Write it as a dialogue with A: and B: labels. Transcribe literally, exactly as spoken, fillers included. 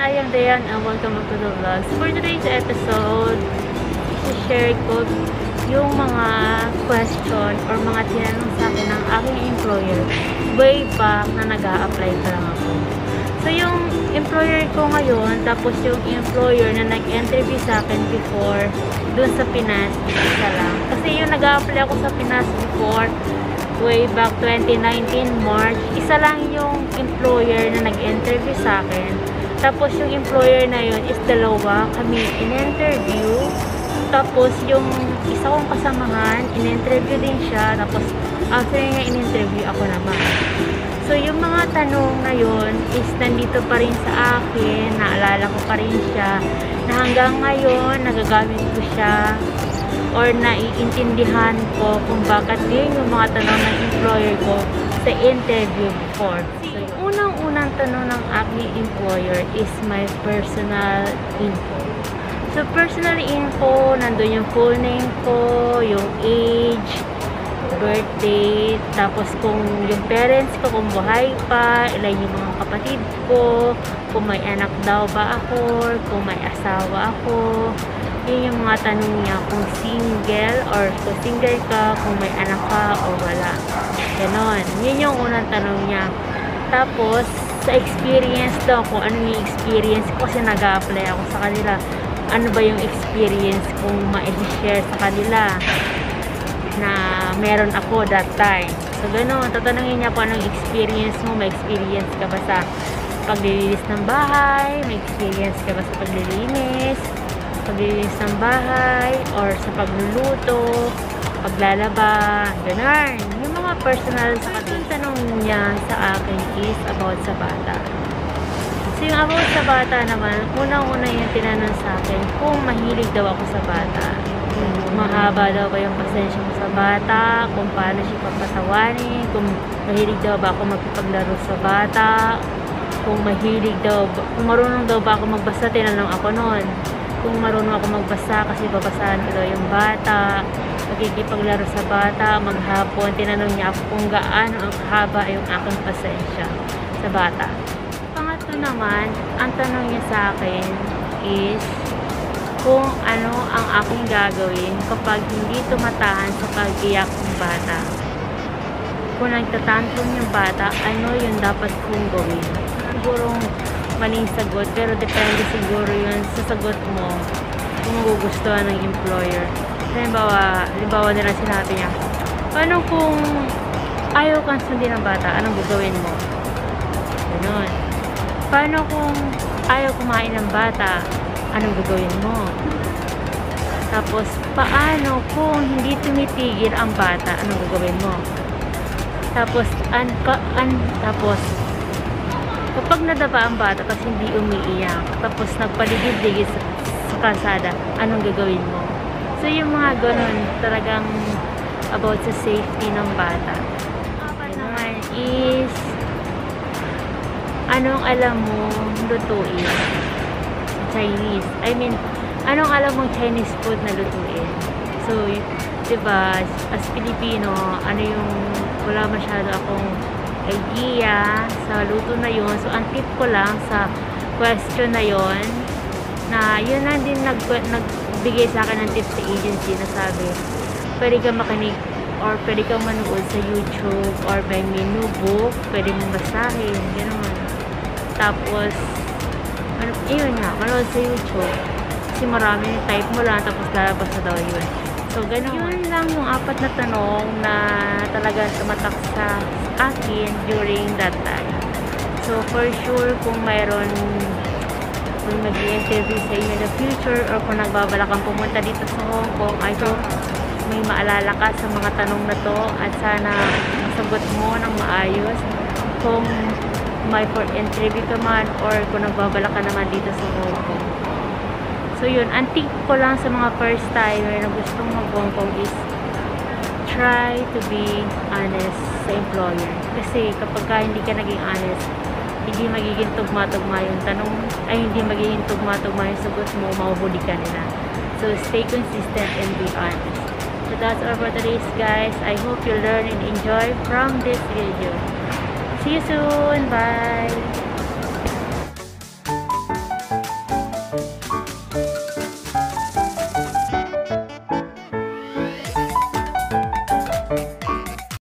A: I am Dayan and welcome back to the vlog. For today's episode, i-share ko yung mga question or mga tinanong sa akin ng aking employer way back na nag-a-apply pa lang ako. So, yung employer ko ngayon, tapos yung employer na nag-interview sa akin before dun sa Pinas, isa lang. Kasi yung nag-a-apply ako sa Pinas before, way back twenty nineteen March, isa lang yung employer na nag-interview sa akin. Tapos yung employer na yun is dalawa kami in-interview. Tapos yung isa kong kasamahan, in-interview din siya. Tapos after niya in-interview, ako naman. So yung mga tanong na yun is nandito pa rin sa akin, naalala ko pa rin siya, na hanggang ngayon nagagamit ko siya or naiintindihan ko kung bakit din yung mga tanong ng employer ko sa interview before. So, yung unang-unang tanong ng aking employer is my personal info. So, personal info, nandun yung full name ko, yung age, birthday, tapos kung yung parents ko, kung buhay pa, ilan yung mga kapatid ko, kung may anak daw ba ako, kung may asawa ako. Yun yung mga tanong niya, kung single or kung single ka, kung may anak ka o wala. Ganon. Yun yung unang tanong niya. Tapos, sa experience daw, kung ano yung experience ko, kasi nag-a-apply ako sa kanila. Ano ba yung experience kung ma-share sa kanila na meron ako that time. So, ganon. Tatanungin niya kung anong experience mo. May experience ka ba sa paglilinis ng bahay? May experience ka ba sa paglilinis? paglilinis ng bahay, or sa pagluluto, paglalaba, ganun. Yung mga personal sa yung tanong niya sa akin is about sa bata. So yung about sa bata naman, unang-una yung tinanong sa akin kung mahilig daw ako sa bata. Kung mahaba daw ba yung pasensya ko sa bata, kung paano siya papatawanin, kung mahilig daw ba ako magpapaglaro sa bata, kung mahilig daw, kung marunong daw ba ako magbasa, tinanong ako noon. Kung marunong ako magbasa kasi babasahan ko daw yung bata, magkikipaglaro sa bata, maghapon, tinanong niya ako kung gaano ang haba yung aking pasensya sa bata. Pangatlo naman, ang tanong niya sa akin is kung ano ang aking gagawin kapag hindi tumatahan sa pag-iyak ng bata. Kung nagtatantrum yung bata, ano yung dapat kong gawin? Sigurong maling sagot, pero depende siguro yun sa sagot mo kung magugustuhan ng employer. Halimbawa, halimbawa nila sinabi niya, paano kung ayaw kang sundin ng bata, anong gagawin mo? Ganun. Paano kung ayaw kumain ng bata, anong gagawin mo? Tapos, paano kung hindi tumitigil ang bata, anong gagawin mo? Tapos, an, ka, an, tapos, kapag nadapa ang bata kasi hindi umiiyak, tapos nagpaligid-ligid sa, sa kalsada, anong gagawin mo? So, yung mga ganun, talagang about sa safety ng bata. Apat naman is, anong alam mo lutuin? Chinese. I mean, anong alam mong Chinese food na lutuin? So, diba, as Pilipino, ano yung, wala masyado akong idea sa luto na yun. So, ang tip ko lang sa question na yun, na yun lang din nag, nagbigay sa akin ng tip sa agency na sabi, pwede kang makinig or pwede kang manood sa YouTube or by menu book, pwede mong basahin, gano'n. Tapos, ano, yun nga, manood sa YouTube. Kasi marami, type mo lang, tapos lalabas na daw yun. So, ganun. Yun lang yung apat na tanong na talaga tumatak sa akin during that time. So, for sure, kung mayroon kung mag-i-interview sa inyo in the future or kung nagbabala kang pumunta dito sa Hong Kong, I hope may maalala ka sa mga tanong na to at sana masagot mo ng maayos kung may for interview ka man or kung nagbabala ka naman dito sa Hong Kong. So yun, ang tip ko lang sa mga first timer na gustong mag-Hong Kong is try to be honest sa employer. Kasi kapag ka hindi ka naging honest, hindi magiging tugma-tugma yung tanong, ay hindi magiging tugma-tugma yung sagot mo, mahuhuli ka nila. So stay consistent and be honest. So that's all for today's guys. I hope you learn and enjoy from this video. See you soon. Bye!